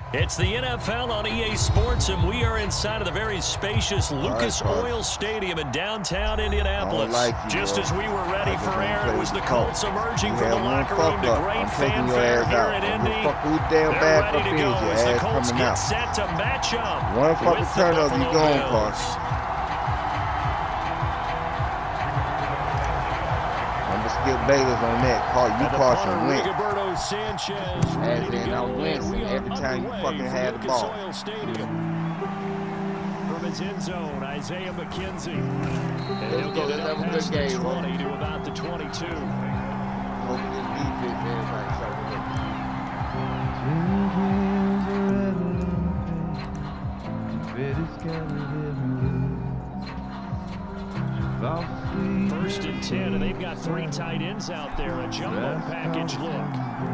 It's the NFL on EA Sports, and we are inside of the very spacious Lucas Oil Stadium in downtown Indianapolis. Just as we were ready for air, it was the Colts emerging from the locker room to great fanfare here in Indy. They're ready to go as the Colts get set to match up with the Buffalo Bills. Skip Bayless on that. You Carson Wentz. As in, I'm Winston every time you fucking have the ball. From his end zone, Isaiah McKenzie. And he'll get it up past the 20 to about the 22. First and 10, and they've got 3 tight ends out there. A jumbo package look.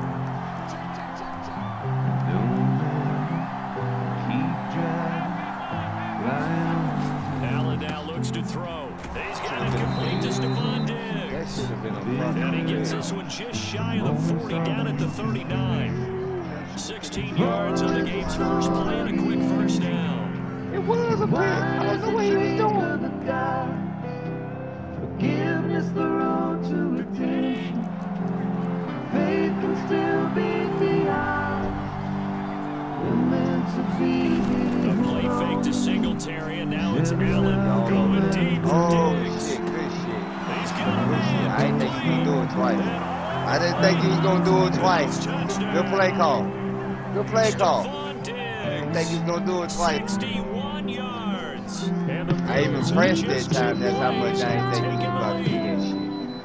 Allen now looks to throw. He's got it complete to Stephon Diggs. And he gets this one just shy of the 40, down at the 39. 16 yards on the game's first play and a quick first down. It was a pick. I don't know what he was doing. Forgiveness, the road to redemption. Faith can still beat the odds. We're meant to be here. A play fake to Singletary, and now it's Allen going deep for Diggs. Shit, good shit. He's got it. I didn't think he was going to do it twice. I didn't think he was going to do it twice. Good play call. Good play call. I didn't think he was going to do it twice. 61 yards. I even pressed that time. That's how much I ain't think he was about to do that shit.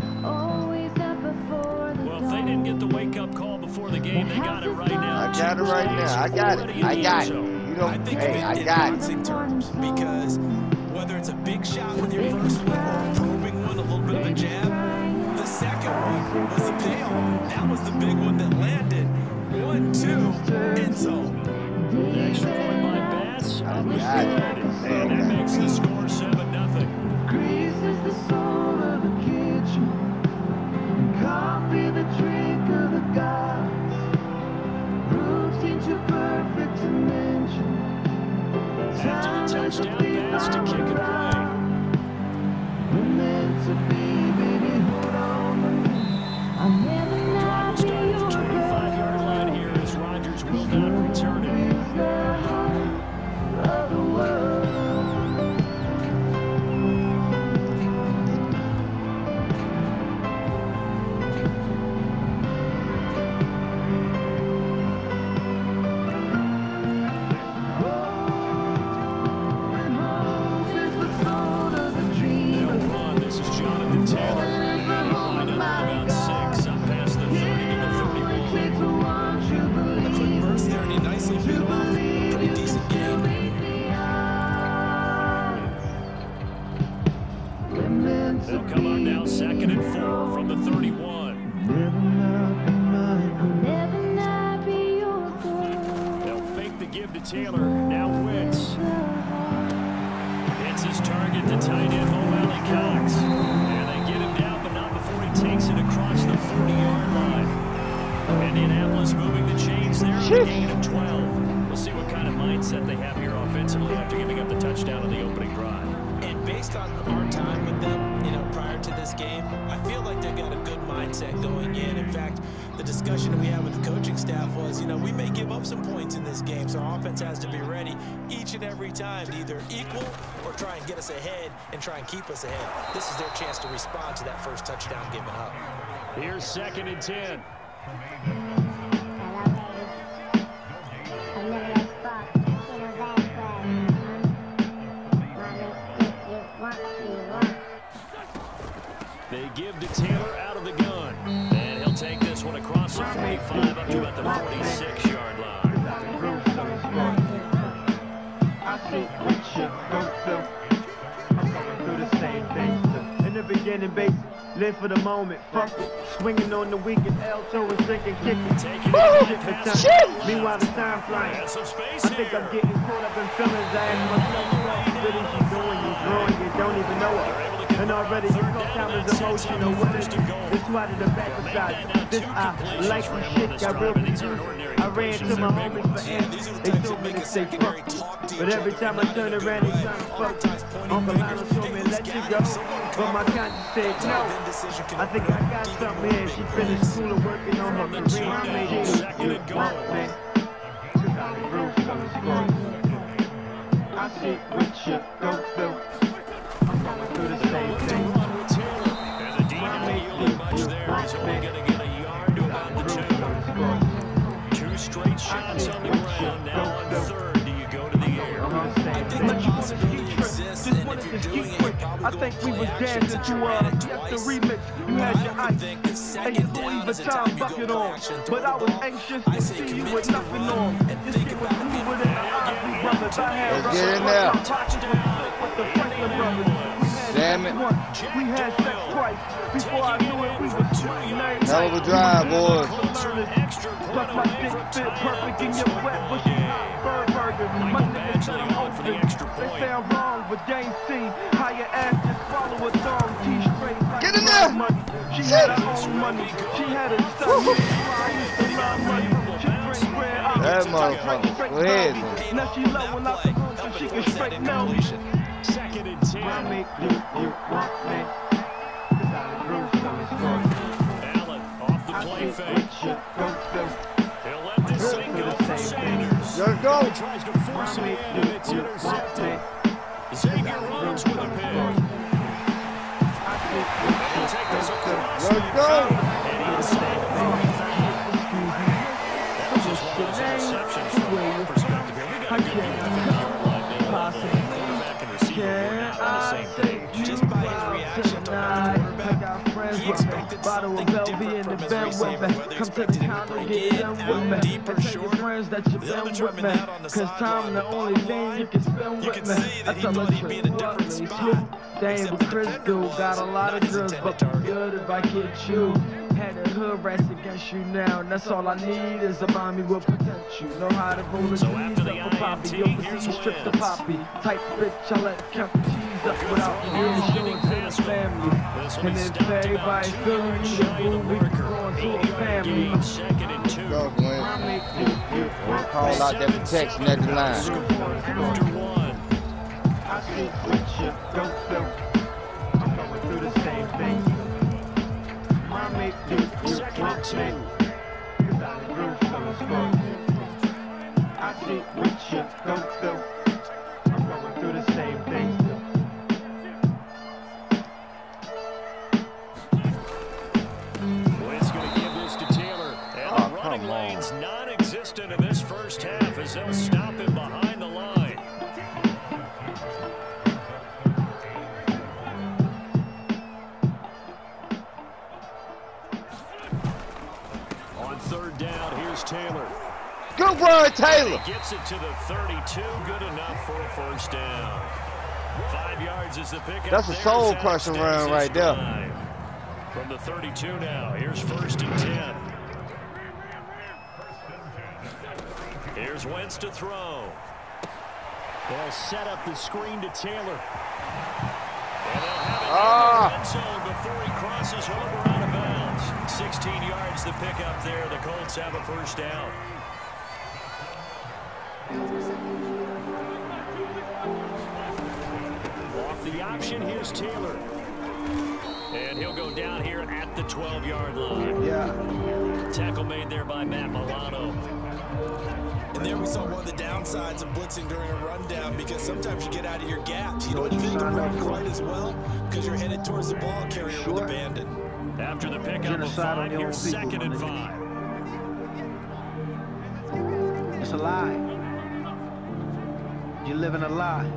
Well, if they didn't get the wake-up call before the game, they got it right now. I got it right now. I got it. I got it. You don't. Hey, I got it. In terms, because whether it's a big shot with your first one or a probing one, a little bit of a jab, the second one was the payoff. That was the big one that landed. 1-2 end zone. Extra point by Bass. I got it. And that makes the score 7-0. Grease is the soul of the kitchen. Coffee the drink of the gods. Roots into perfect dimension. After the touchdown pass to kick it away. We're meant to be, baby, hold on. I'll never Drive will start at the 25-yard line here as Rodgers will not return it. of the world. This is Jonathan Taylor. Line up about 6, up past the 30 to the 31. A quick burst there, and he nicely bit off a pretty decent game. They'll come on now, 2nd and 4 from the 31. They'll fake the give to Taylor. Now Wentz. It's his target, the tight end, Mo Alley Cox. And they get him down, but not before he takes it across the 40-yard line. Indianapolis moving the chains there, a gain of 12. We'll see what kind of mindset they have here offensively after giving up the touchdown on the opening drive. And based on our time with them, prior to this game, I feel like they've got a good mindset going in. In fact, the discussion that we had with the coaching staff was, we may give up some points in this game, so our offense has to be ready each and every time to either equal or try and get us ahead and try and keep us ahead. This is their chance to respond to that first touchdown given up. Here's 2nd and 10. They give to Taylor out of the gun. And he'll take this one across the 45 up to about the 46-yard line. I see what you go through. I'm going through the same thing. In the beginning, basic, live for the moment. Fuck it. Swinging on the weekend, L-toe and sinking, kicking. Meanwhile, the time flying. I think I'm getting caught up in feelings. I ask myself, what really she doing? You growing, you don't even know it. And already you know cameras emotional with it. It's right in the back of that. This I like the shit got real confused. I ran to my homies for answers. They told me to say fuck you. But every time I turn around, they trying to fuck. Uncle Lionel told me let you go. But my conscience said no. I think I got something here. She finished school and working on her career. I made it you want, man. I see what you go through. I'm going through the same thing. And the D yielding much there. He's only going to get a yard to about the 2. 2 straight shots on the ground. Now on third, do you go to the air? I think the possibility exists, and if you're doing it, you're probably I think we was dancing to the remix. You had your ice and your Louis Vuitton bucket on, but I was anxious to see you with nothing on. This shit was moving in the Ozzy brothers. I had let's get in there. With the Franklin brothers. Damn it. We had sex twice. Before I knew it, we was 29. Hell of a drive, boys. Plus my dick fit perfect in your wet bushy bird burger. My niggas said I'm open. They say I'm wrong, but they ain't seen how your ass just follow a thong. T-straight like get in there. money. She had her own money. She had a son. I used to love money. She bring bread out. That motherfucker. Go ahead. Now she low when I come so she can straight know me. Second and 10. I make you want me. Cause I grew so it's Allen off the play fake. He'll let this thing go for Sanders. Let's go. He tries to force it in, and it's intercepted. Xavier Rhodes with a pick. He'll take this across the Let's go. and he's saved. That was just one of those interceptions from our perspective here. We got to give him the quarterback and receiver were not on the same page. just by his reaction to he expected something different from his receiver, whether expected him to bring in, out, deep or short. They'll determine that on the sideline. You can see that he thought he'd be in a different spot. Dang, but Chris dude got a lot of drills, but good if I get you. Had a hood rest against you now, and that's all I need is a mommy with potential. Know how to roll the So cheese after the up a poppy, INT, yo, here's see strip the Wentz. poppy. Type bitch, I let count the cheese up without the reassurance in the family. And if everybody feeling me, then we can go into a family. Second and 2. Go, Gwen. Call out that protection at the line. After 1. I see what you go through. I'm going through the same thing. Mommy, you want me? Cause I grew so smart. I see what you go through. I'm going through the same thing. Wentz going to give this to Taylor. And the running lane's non-existent in this first half as they'll stop him behind the line. On third down, here's Taylor. Good Brian Taylor. He gets it to the 32. Good enough for a first down. 5 yards is the pickup. That's a there. soul Zach crushing extends run his right there. drive. From the 32 now, here's first and 10. Here's Wentz to throw. They'll set up the screen to Taylor. And they'll have it in the end zone before he crosses over out of bounds. 16 yards the pickup there. The Colts have a first down. Off the option, here's Taylor. And he'll go down here at the 12-yard line. Yeah. Tackle made there by Matt Milano. And there we saw one of the downsides of blitzing during a rundown, because sometimes you get out of your gaps. You don't think to run quite as well because you're headed towards the ball carrier with abandon. After the pickup of 5, here's second and 5. It's a lie. You're living a lie.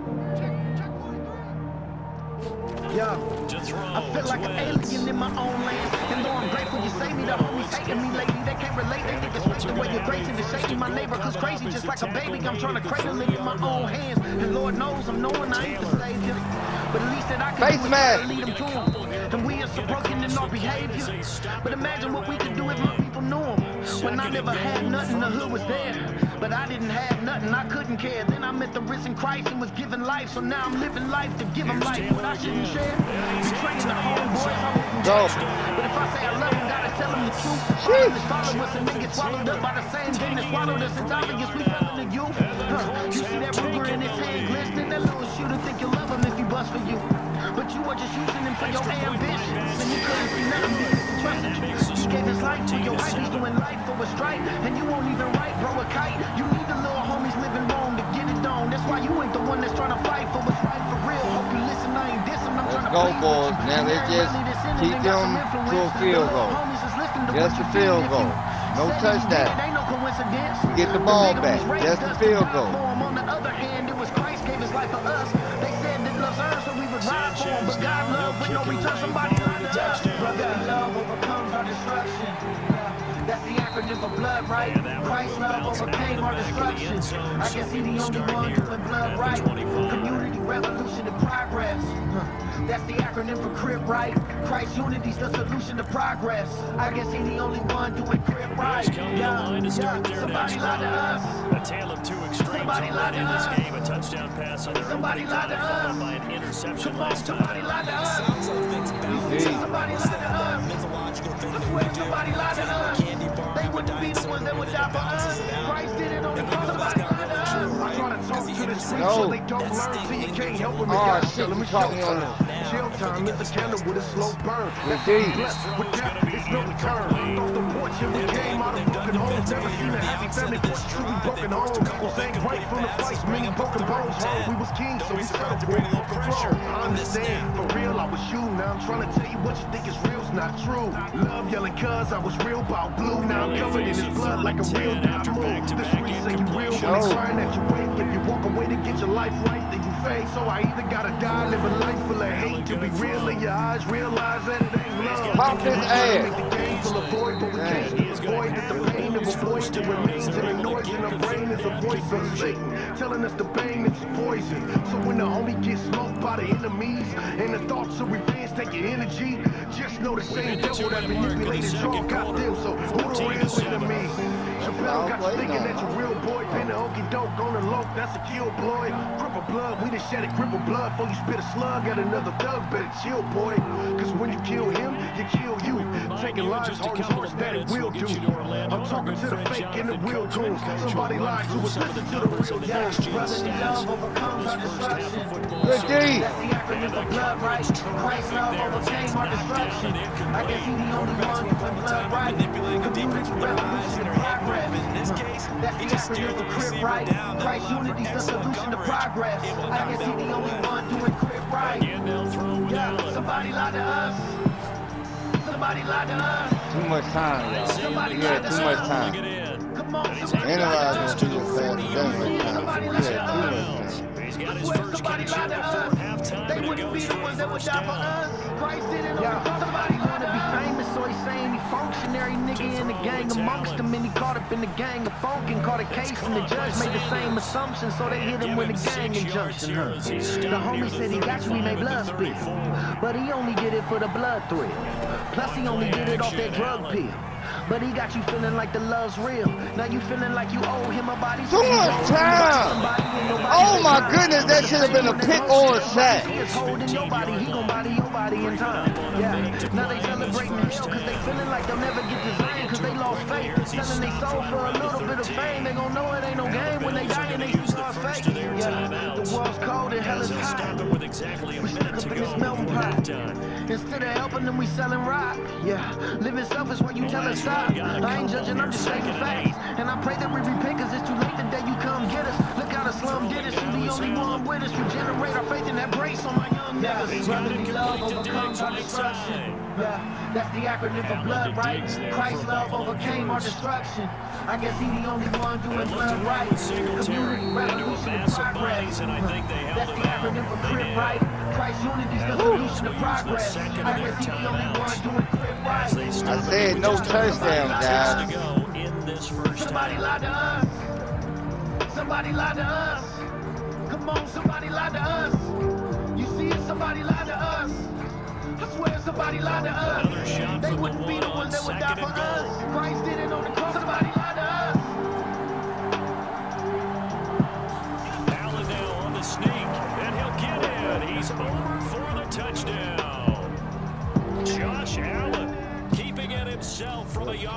Yo, I feel like an alien in my own land. And though I'm grateful you saved me, the homies hating me lately. They can't relate, they think it's fake the way you're grazing and shaking my neighbor. Cause crazy just like a baby, I'm trying to cradle it in my own hands. And Lord knows I'm knowing I ain't the savior. But at least that I can do is try to lead them to him. And we are so broken in our behavior. But imagine what we could do if my people knew him. When I never had nothing, the hood was there. but I didn't have nothing, I couldn't care. Then I met the risen Christ and was given life, so now I'm living life to give him life. What I shouldn't share, betraying the homeboys, I wouldn't Go. But if I say I love him, gotta tell him the truth. Follow us and they get swallowed up by the same thing that swallowed us. It's obvious we fell in the youth. You see that Ruger in his hand glistening, that little shooter think you love him if he bust for you. But you were just using him for your ambitions, and you couldn't see nothing because he trusted you. He gave his life to your wife, he's doing life for a strike, and you won't even write, bro, a kite. You need the little homies living wrong to get it done. That's why you ain't the one that's trying to fight for what's right for real. Hope you listen, I ain't dissing, I'm trying to go, boys. Now let's just keep them to a field goal. Just a field goal. No touchdown. Get the ball back. Just a field goal. On the other hand, it was Christ gave his life for us. They said that love's earned, so we would ride for him. But God love with no return. Somebody lied to us. Brother, love overcomes our destruction. That's the acronym for blood, right? Christ's love overcame our destruction. I guess he's the only one doing blood right. Community, revolution, and progress. That's the acronym for CRIP, right? Christ unity's the solution to progress. I guess he's the only one doing CRIP right. Somebody lied to us. A tale of two extremes already in this game. A touchdown pass on their opening drive, followed by an interception last time. Somebody lied to us. Somebody lied to us. Mythological thing that Swear we do. somebody lied to us. Candy bar, They wouldn't be the ones that would die for us. Christ did it on the cross. Somebody lied to us. I try to talk to the streets No. so they don't learn, so you can't help them. Oh, shit, you talking on it. Chill time is a candle with a slow burn. Indeed. With that, it's no return. Off the porch and we came out of broken homes. Never seen a happy family porch, truly broken home. Was ain't right from the fight, many broken bones. We was kings, so we settled for control. I understand, for real, I was you. Now I'm trying to tell you what you think is real's not true. Love yelling cuz I was real about blue. Now I'm covered in his blood like a real die move. The streets say you real when they crying at your wake. If you walk away to get your life right, then you fake. So I either gotta die, live a life full of hate. To be real in your eyes, realize that it ain't love. Pop his ass. Make the game full of void, but we can't avoid that the pain of a voice that remains in the noise in our brain is a voice of Satan telling us the pain is poison. So when the homie gets smoked by the enemies and the thoughts of revenge take your energy, just know the same devil that manipulated y'all got them. So who the real enemy? Chappelle got you thinking that you're real boy, been the okey doke on the low, that's a kill boy. Grip of blood, we done shed a grip of blood before you spit a slug at another thug. Better chill, boy, cause when you kill him, you kill you. Taking lives hard as horse that it will do. I'm talking to the fake and the real coons. Somebody lied to us, listen to the real news. Brotherly love overcomes our destruction. Good D. That's the acronym for blood right. Christ's love overcame our destruction. I guess he's the only one doing blood right. Community, revolution, and progress. That's the acronym for CRIP right. Christ unity's the solution to progress. I guess he's the only one doing CRIP right. Yeah, somebody lied to us. Somebody lied to us. Too much time, y'all. Somebody Yeah, lied to too us. much time. Come on, somebody Ain't lied nobody to gonna us. do it fast. Done with time. Somebody lied to us. He's got his Swear first somebody catch lied to here before us. halftime, They and it wouldn't be goes the for ones that would first die for down. us. Christ did it on the cross. Somebody wanna be famous, so he's saying he functionary nigga in the gang amongst them, and he caught up in the gang of funk and caught a case, and the judge made the same assumption, so they hit him with a gang injunction. The homie said he got you, he made blood spill, but he only did it for the blood thrill. Plus he only did it off that drug pill. But he got you feeling like the love's real. Now you feeling like you owe him a body. Too much time. Oh my goodness, that should have been a pick or a sack. He is holding your body, he gon' body your body in time. Yeah. Now they celebrating hell cause they feeling like they'll never get designed cause they lost faith. Selling they soul for a little bit of fame. They gon' know it ain't no game when they die and they start fake. Yeah. The world's cold and hell is hot. We stuck up in this melting pot. Instead of helping them, we selling rock. Yeah. Living selfish while you tell us stop. I ain't judging, I'm just stating facts. And I pray that we repent cause it's too late the day you come get us. Look how the slum did us, you the only one with us. Regenerate our faith and that brace on my young niggas. Brotherly love overcomes our destruction. Yeah, that's the acronym for blood right. Christ's love overcame our destruction. I guess he's the only one doing blood right. Community, revolution, and progress. That's the acronym for CRIP right. Christ unity's the solution to progress. I guess he's the only one doing CRIP right. I said no touchdown, guys. Somebody lied to us. Somebody lied to us. Come on, somebody lied to us. You see it, somebody lied to us. I swear somebody lied to us. They wouldn't be the ones that would die for us. Christ did it on the cross. Somebody lied to us.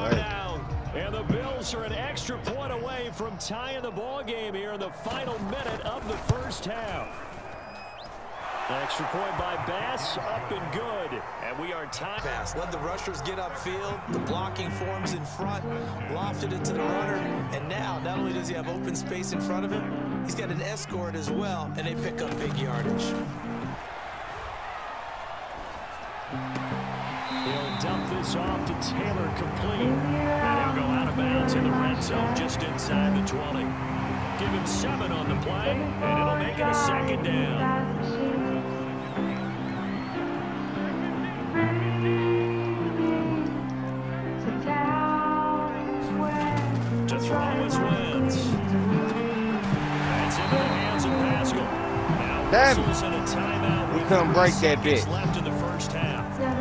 down. And the Bills are an extra point away from tying the ball game here in the final minute of the first half. Extra point by Bass, up and good. And we are tied. Pass. Let the rushers get upfield. The blocking forms in front. Lofted it to the runner. And now, not only does he have open space in front of him, he's got an escort as well, and they pick up big yardage. He'll dump this off to Taylor, complete. And he'll go out of bounds in the red zone just inside the 20. Give him 7 on the play, and it'll make it a second down. To throw is Wentz. That's into the hands of Pascal. Now whistles and a timeout. We couldn't break that bit. Left in the first half.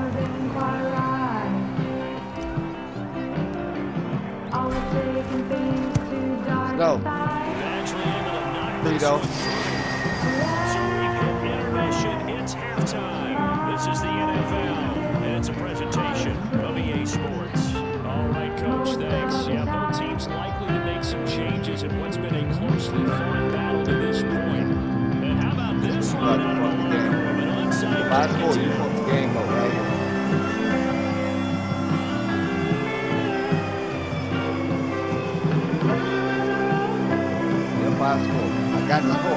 Go. Eventually able to knock Free this though. one through. So we've hit intermission. It's halftime. This is the NFL, and it's a presentation of EA Sports. All right, Coach, thanks. Yeah, both teams likely to make some changes in what's been a closely fought battle to this point. And how about this one out of the locker room? An onside Last kick quarter, you attempt. put the game over, right? I got the score.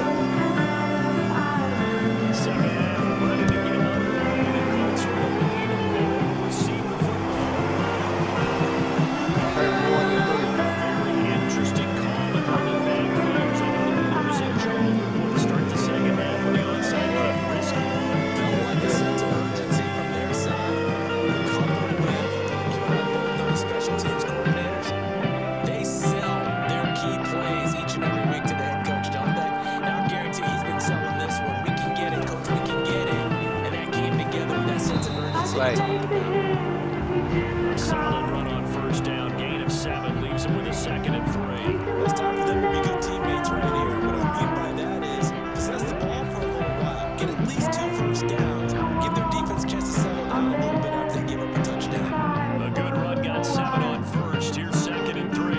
Second half, ready to get underway. The Colts will lead and they will receive the football. Very interesting call in the backfields. I know the losing Charles will start the second half with the onside kick. Risky. Felt like a sense of urgency from their side. Coupled with the special teams coordinators, they sell their key plays each and every week to the head coach, don't they? And I guarantee he's been selling this one. We can get it, coach, we can get it. And that came together with that sense of urgency. Right. Solid run on first down. Gain of 7 leaves him with a 2nd and 3. It's time for them to be good teammates right here. What I mean by that is possess the ball for a little while, get at least 2 first downs, give their defense a chance to settle down a little bit after they give up a touchdown. A good run got 7 on first. Here's 2nd and 3.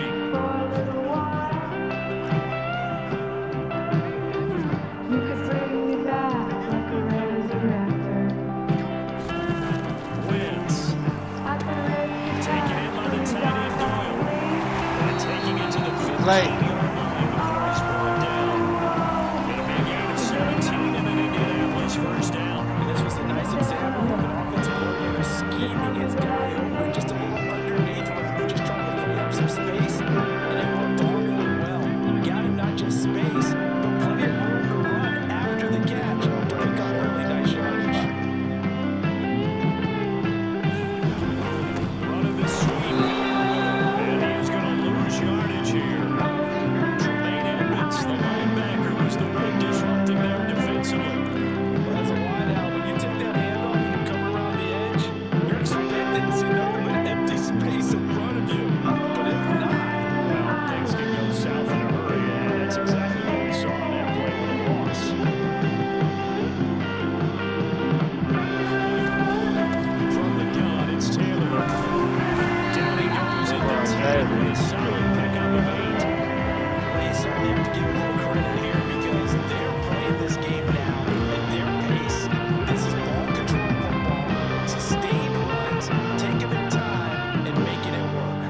Wentz. Taken in by the tight end Doyle. And taking it to the 15-yard line before he's brought down. And a big gain of 17 and an Indianapolis first down. And this was a nice example of an offensive coordinator scheming his guy open just a little underneath where we're just trying to free up some space. And it worked awfully well. Got him not just space, but plenty of room to run after the catch to pick up really nice yardage. Running the sweep. And he is going to lose yardage here. Tremaine Edmonds, the linebacker, was the one disrupting there defensively. Well, that's a wide out. When you take that handoff and you come around the edge, you're expecting to see nothing but empty space in front of you. But if not, Well, things can go south in a hurry, and that's exactly what we saw on that play with a loss. From the gun, it's Taylor. Down he goes at the 10 with a solid pickup of 8. they certainly have to give a little credit here because they're playing this game now at their pace. This is ball control football, sustained runs, taking their time and making it work.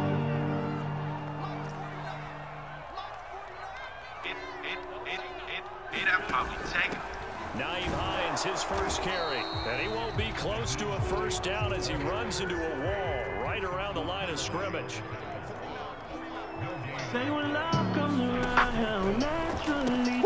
Naeem Hines, his first carry. And he won't be close to a first down as he runs into a wall right around the line of scrimmage. Say when love comes around, how naturally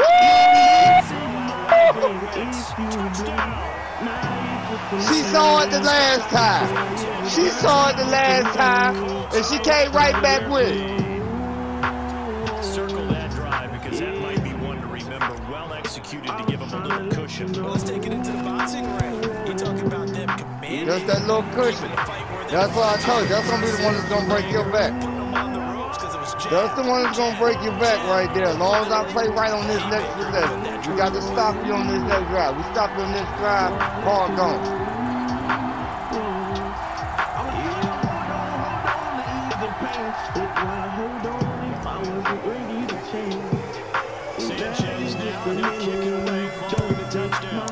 She saw it the last time. She saw it the last time, and she came right back with it. Circle that drive because that might be one to remember. Well executed to give him a little cushion. Well, let's take it into the boxing ring. You're talking about them commanding. Just that little cushion. That's what I told you. That's gonna be the one that's gonna break your back. Putting them on the ropes because it was jammed. That's the one that's gonna break your back right there. As long as I play right on this next possession, we got to stop you on this next drive. We stop you on this drive, ball gone. pain. But why hold on if I wasn't ready to change? Sanchez now, no kick away, following the touchdown.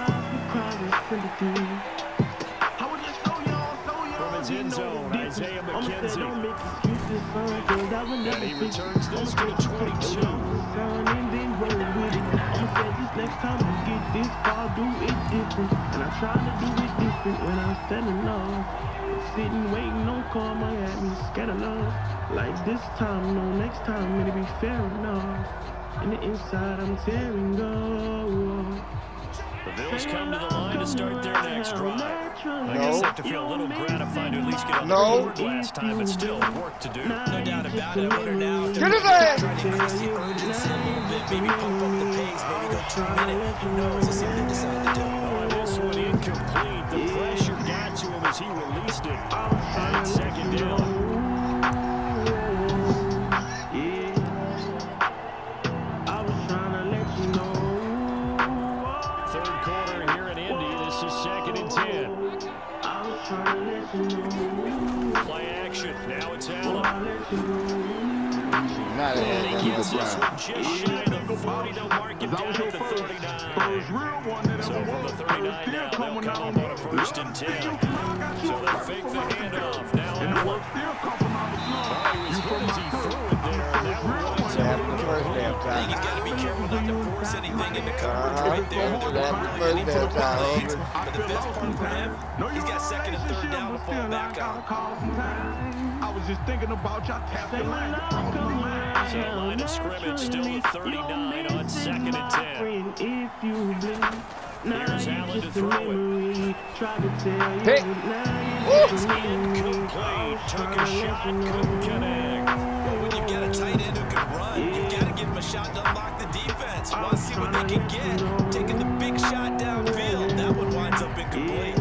From his end zone, Isaiah McKenzie. And he returns this to the 22. Next time we get this far, do it different. And I try to do it different when I'm standing up. Sitting, waiting on karma at me, scared of love. Like this time, no, next time, it'll be fair enough. In the inside, I'm tearing up. The Bills come to the line to start their next drive. I guess they have to feel a little gratified to at least get on the board last time, but still work to do. No doubt about it. I wonder now if Get his ass! trying to increase the urgency a little bit, maybe pump up the pace, maybe go 2 minutes. Who knows? Let's see what they decide to do. Oh, this one incomplete. The pressure got to him as he released it. And second down. Play action. Now it's Allen. And he gets this one just shy of the 40. They'll mark it down at the 39. So from the 39 now, they'll come up on a 1st and 10. So they fake the handoff. Now Allen. Oh, he was good as he threw it there. And that one I think he's got to be careful not to force anything into coverage right there. They're really for the leads. But the best part for him, he's got 2nd and 3rd down to fall back on. I was just thinking about y'all tapping line. So line of scrimmage still a 39 on 2nd and 10. Here's Allen to throw it. Pick. It's incomplete. Took a shot, couldn't connect. Well, when you've got a tight end who can run, you've got to give him a shot to unlock the defense. You want to see what they can get. Taking the big shot downfield, that one winds up incomplete.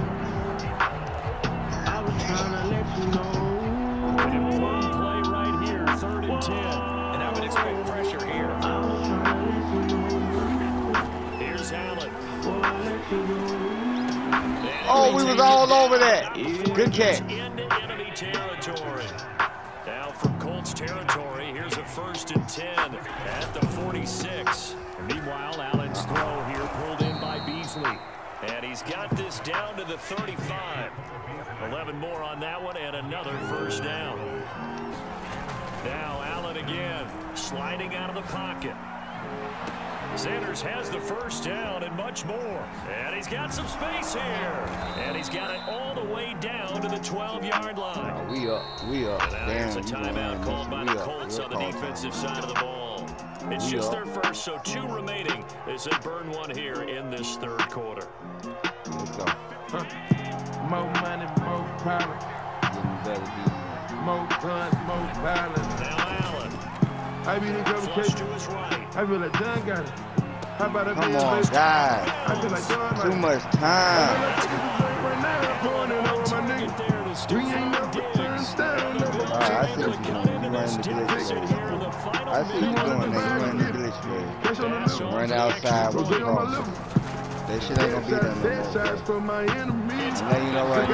An important play right here, 3rd and 10. And I would expect pressure here. Here's Allen. Oh, we was all over that. Good catch. Into enemy territory. Now from Colts territory, here's a 1st and 10 at the 46. Meanwhile, Allen's throw here pulled in by Beasley. And he's got this down to the 35. 11 more on that one and another 1st down. Now Allen again, sliding out of the pocket. Sanders has the 1st down and much more. And he's got some space here. And he's got it all the way down to the 12-yard line. Oh, we up. And now there's a timeout called by the Colts on the defensive side of the ball. It's just their first, so 2 remaining as they burn one here in this 3rd quarter. Let's go. More money, more power. Getting better defense. More guns, more violence. Now Allen. I be the Flush to his right. I feel like John got it. How about a Come on, guys. I feel like John Too much time. Get there to Stephon Diggs. I see what you're doing. You running the glitch mode. I see what you're doing there. You running the glitch mode. Run outside with the cross. That shit ain't gonna be done no more. Now you know right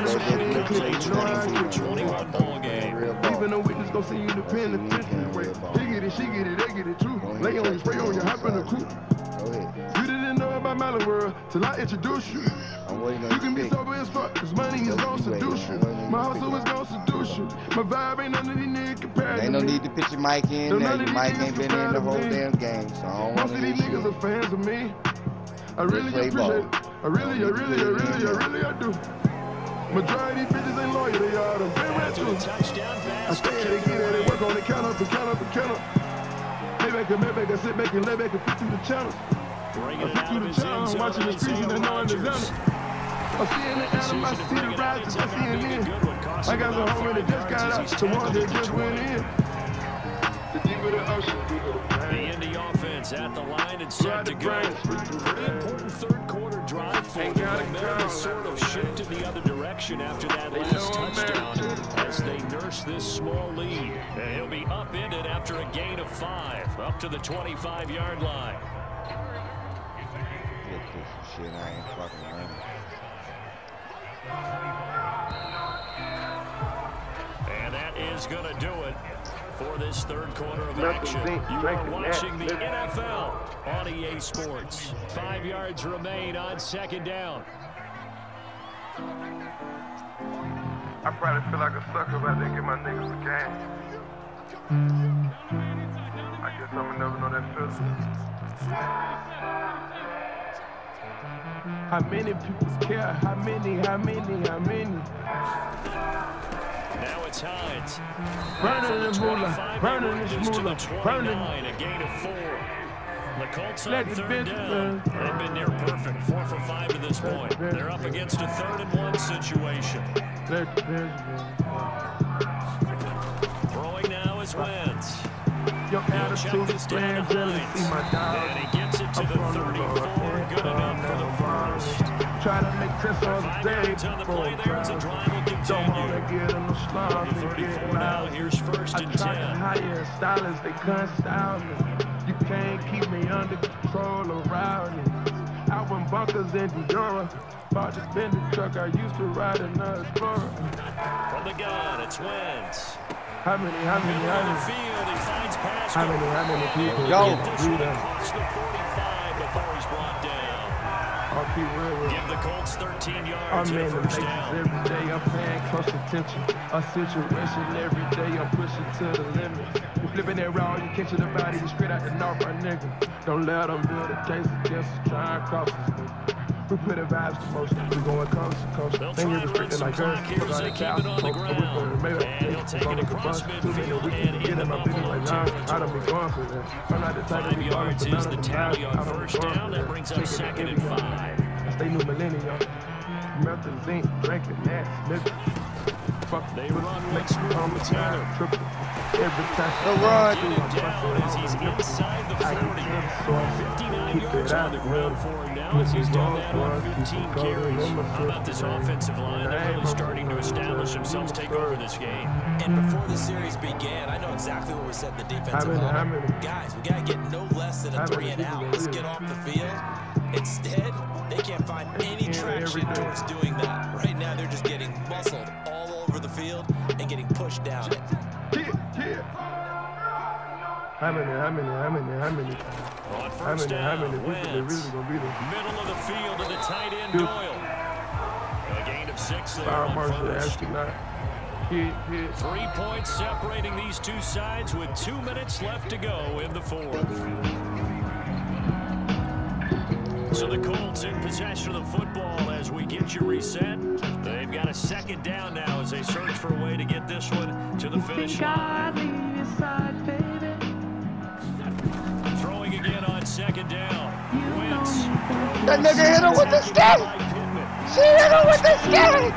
now. 21 ball game. Even a witness gon' see you dependent. He get it, she get it, they get it too. Lay on you, spray on you, hop in the coupe. Go ahead. You didn't know about Malibu World till I introduce you. I'm waiting on You can be sober as fuck, cause money is gon' seduce you. My hustle is gon' seduce you. My vibe ain't none of these niggas compared to Ain't no me. need to put your mic in there. Your mic ain't been in the whole damn game, so I don't Most want of to these hear niggas shit. are fans of me. I really play appreciate ball. it. I really do. Majority of these bitches ain't loyal, they all them been red too. Touchdown I pass. stay at it, get at it, work on it, count up and count up and count up. Lay back, I sit back and lay back and flip through the channels. Bringing I it flip out through of the his end channels, zone. watching the streets and they know I'm the Rodgers. I'm seeing the animal, I see the rise, I see it in. I got some homie that just got out, the one that just went in. The deep of the ocean. The Indy offense at the line and set to go. Pretty important 3rd quarter drive for them. They're sort of shifted the other direction after that last touchdown as they nurse this small lead. And he'll be upended after a gain of 5 up to the 25-yard line. Look at this shit, I ain't fucking running. And that is going to do it for this third quarter of action. You are watching the NFL on EA Sports. 5 yards remain on second down. I probably feel like a sucker if I didn't get my niggas a game. I guess I'ma never know that feeling. How many people care? How many? Now it's Hines. Burning the moolah, burning the moolah, burning. A gain of 4. The Colts on third down. They've been near perfect. 4 for 5 to this point. They're up against a 3rd-and-1 situation. Throwing now is Wentz. Your attitude is grand, jealous. See my dog. And he gets it to the 34. Good enough for the first. Try to make sense of the 5 day. yards on the play there as the drive will Don't want to continue. get in the slump and 34 get now. loud. Here's 1st and I tried 10. to hire stylists, they couldn't style me. You can't keep me under control around you. Out when bunkers in Diora. Bought this Bentley truck, I used to ride another Explorer. From the gun, it's Wentz. How many? Middle of the field, he finds Pascal. How many people? Yo. This one across the 45 before he's brought down. I'll keep real. Give the Colts 13 yards I'm and in a the first makers down. every day. I'm paying close attention. A situation every day. I'm pushing to the limit. You flipping it raw, you catching the body. You straight out the north, my nigga. Don't let them build a case against us. Try and cross us, nigga. We put the vibes to motion. We going coast to coast. They'll Ain't try even to run scripted some like clock us. here as they keep it on the ground. And he'll take it across midfield and into Buffalo territory. I'm not the type 5 yards is the tally on first down. That brings up 2nd and 5. Stay new millennium. Melting zinc, drinking that, nigga. Fuck, They run one smooth with Taylor. Every time. The run. Get it down as he's inside the 40. 59 yards on the ground for him now as he's done that on 15 carries. How about this offensive line? They're really starting to establish themselves, take over this game. And before the series began, I know exactly what we said in the defensive line. Guys, we got to get no less than a 3 and out. Let's get off the field. Instead, they can't find any traction towards doing that. Right now, they're just getting muscled all over the field and getting pushed down it. How many? On first down, Wentz. Middle of the field to the tight end, Doyle. A gain of 6 there on first. 3 points separating these two sides with 2 minutes left to go in the 4th. So the Colts in possession of the football as we get you reset. They've got a 2nd down now as they search for a way to get this one to the finish line. Throwing again on 2nd down. Wentz. That nigga hit him with the stick. She hit him with the stick.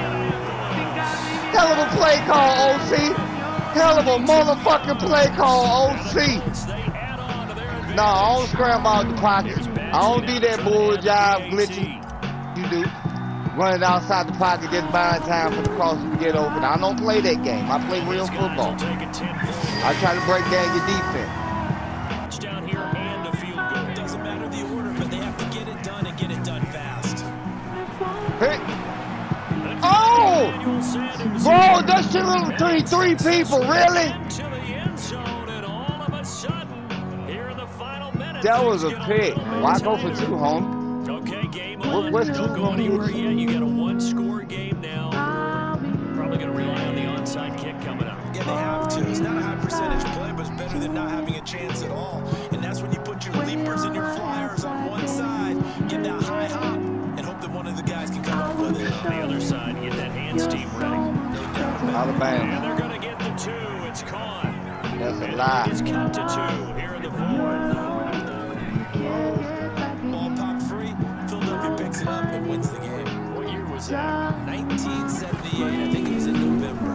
Hell of a play call, OC. Hell of a motherfucking play call, OC. No, I don't scramble out the pocket. I don't do that bull job glitching you do. Running outside the pocket, just buying time for the crosser to get open. I don't play that game. I play real football. I try to break down your defense. Touchdown here and a field goal. Doesn't matter the order, but they have to get it done and get it done fast. Hey. Oh! Bro, that's three people, really? That was a pick. Why go for 2, homie? Okay, game on. What's Don't 2 go anywhere yet. You got a 1-score game now. Probably going to rely on the onside kick coming up. Yeah, they have to. It's not a high percentage play, but it's better than not having a chance at all. And that's when you put your leapers and your flyers on one side, get that high hop, and hope that one of the guys can come up with it. On the other side, get that hands team ready. Alabama. And they're going to get the 2. It's caught. That's a lie. It's cut to 2 here in the 4th. Ball pop free, Philadelphia picks it up and wins the game. What year was that? 1978. I think it was in November.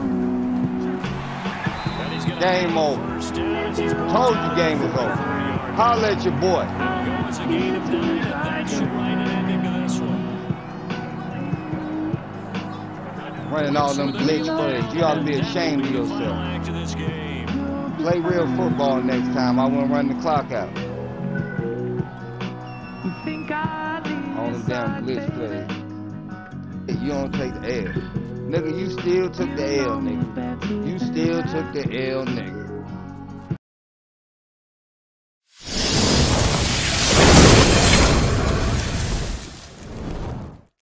Game over. Told you game was over. Holla at your boy. Goes a gain of 9, and that should write an ending to this one. Running all them blitz plays. You ought to be ashamed of yourself. Play real football next time. I won't run the clock out. All them damn blitz plays. You don't take the L. Nigga, you still took the L, nigga. You still took the L, nigga.